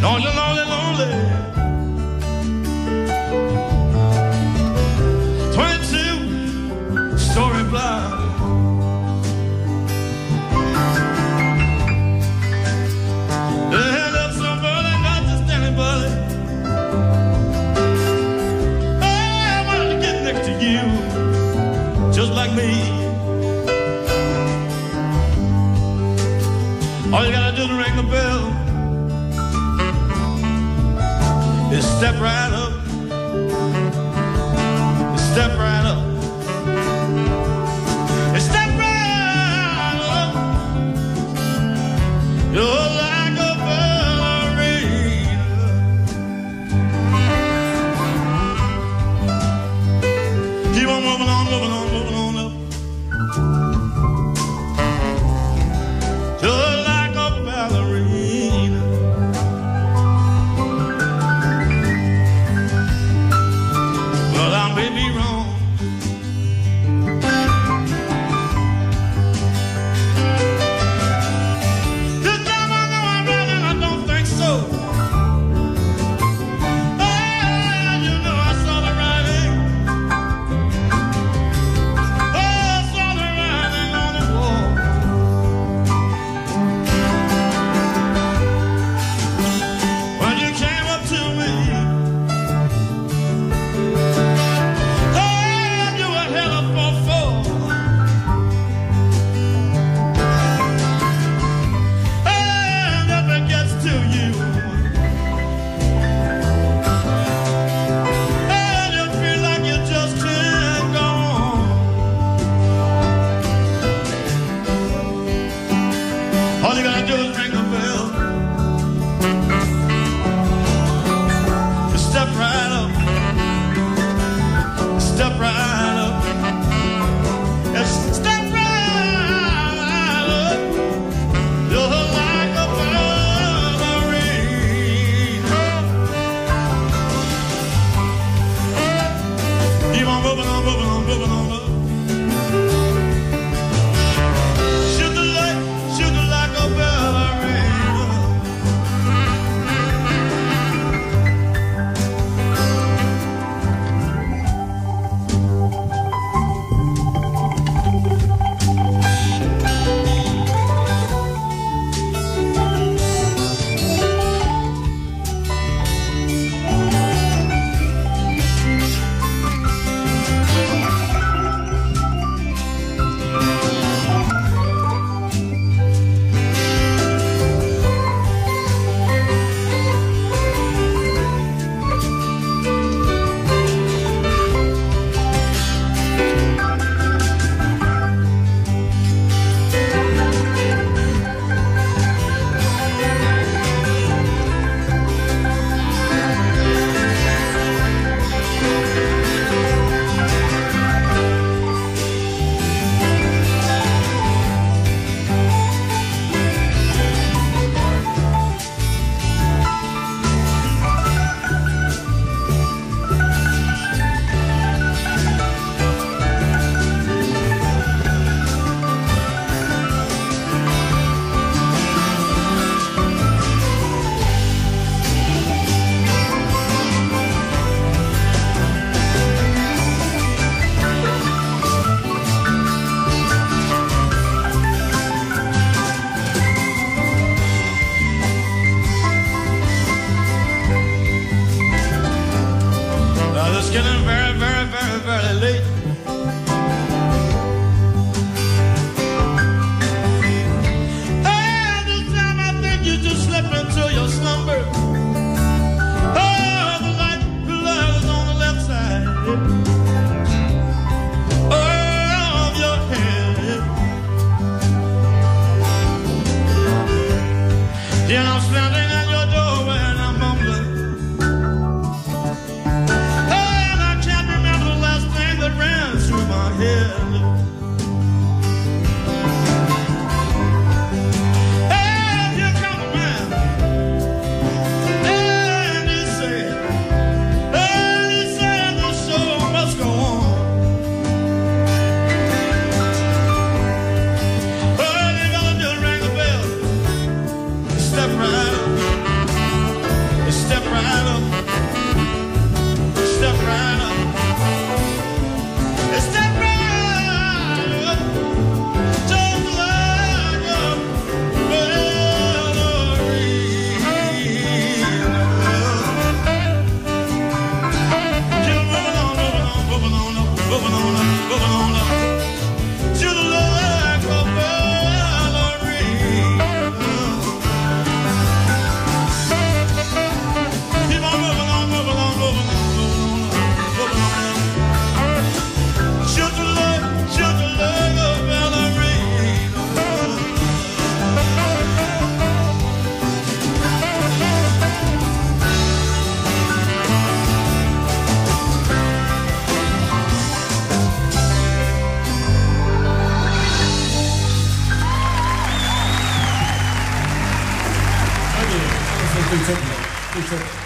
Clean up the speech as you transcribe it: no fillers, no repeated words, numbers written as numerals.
Lonely, lonely, lonely. 22-story block. They end up somebody, not just anybody. I wanted to get next to you, just like me. All you gotta do to ring the bell is step right up, step right up, step right up. You're like a ballerina. Keep on moving on, moving on, moving on up. You're like a ballerina. Well, I may be wrong. This time I know I'm right and I don't think so. You know I saw the writing. I saw the writing on the wall. When you came up to me, you were hell up for four. And if it gets to you, and you feel like you just can't go on, all you gotta do is ring the bell. Step right up, step right up, yes, step right up. You're like a ballerina. Keep on moving on, moving on, moving on up. Shoot the light like a ballerina. Now it's getting very, very, very, very late. And this time I think you just slip into your slumber. Oh, the light is on the left side of your head. You know, standing at your doorway and I'm mumbling. And I can't remember the last thing that ran through my head. And here comes a man. And he said the show must go on. All you gotta do is ring the bell. Step right up. took it.